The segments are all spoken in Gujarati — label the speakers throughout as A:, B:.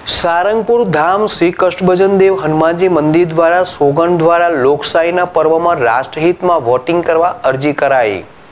A: સારંગપુર ધામ શ્રી કષ્ટભંજન દેવ હનુમાનજી મંદિર દ્વારા સોગંદ દ્વારા લોકશાહીના પર્વમાં રાષ્ટ્રહિતમાં વોટિંગ કરવા અરજી કરાઈ।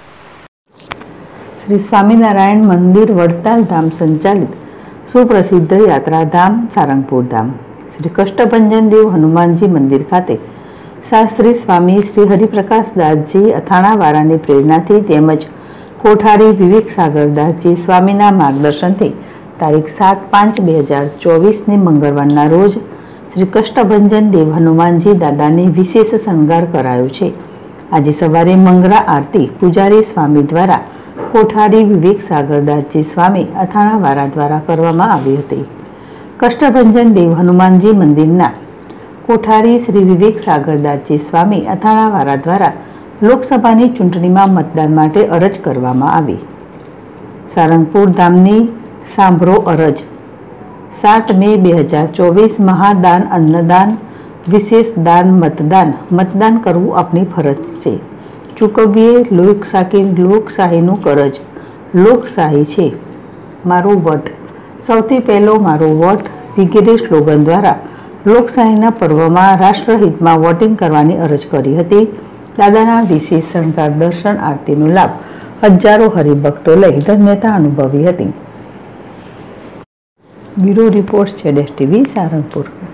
B: શ્રી સ્વામિનારાયણ મંદિર વડતાલ ધામ સંચાલિત સુપ્રસિદ્ધ યાત્રાધામ સારંગપુર ધામ શ્રી કષ્ટભંજન દેવ હનુમાનજી મંદિર ખાતે શાસ્ત્રી સ્વામી શ્રી હરિપ્રકાશદાસજી અથાણાવાળાની પ્રેરણાથી તેમજ કોઠારી વિવેક સાગરદાસજી સ્વામીના માર્ગદર્શનથી તારીખ 7/5/2024 મંગળવારના રોજ શ્રી કષ્ટભંજન દેવ હનુમાનજી દાદાની વિશેષ શણગાર કરાયો છે। આજે સવારે મંગળા આરતી પૂજારી સ્વામી દ્વારા કોઠારી વિવેક સાગરદાસજી સ્વામી અથાણાવાળા દ્વારા કરવામાં આવી હતી। કષ્ટભંજન દેવ હનુમાનજી મંદિરના કોઠારી શ્રી વિવેક સાગરદાસજી સ્વામી અથાણાવાળા દ્વારા લોકસભાની ચૂંટણીમાં મતદાન માટે અરજ કરવામાં આવી। સારંગપુર ધામની સાંભળો અરજ 7 મે 2024 મહાદાન અન્નદાન વિશેષ દાન મતદાન કરવું આપણી ફરજ છે। ચૂકવીએ લોકશાહીનું કરજ। લોકશાહી છે મારો વટ, સૌથી પહેલો મારો વોટ વગેરે સ્લોગન દ્વારા લોકશાહીના પર્વમાં રાષ્ટ્રહિતમાં વોટિંગ કરવાની અરજ કરી હતી। દાદાના વિશેષ શણગાર દર્શન આરતીનો લાભ હજારો હરિભક્તો લઈ ધન્યતા અનુભવી હતી। Bureau report ZSTV Sarangpur.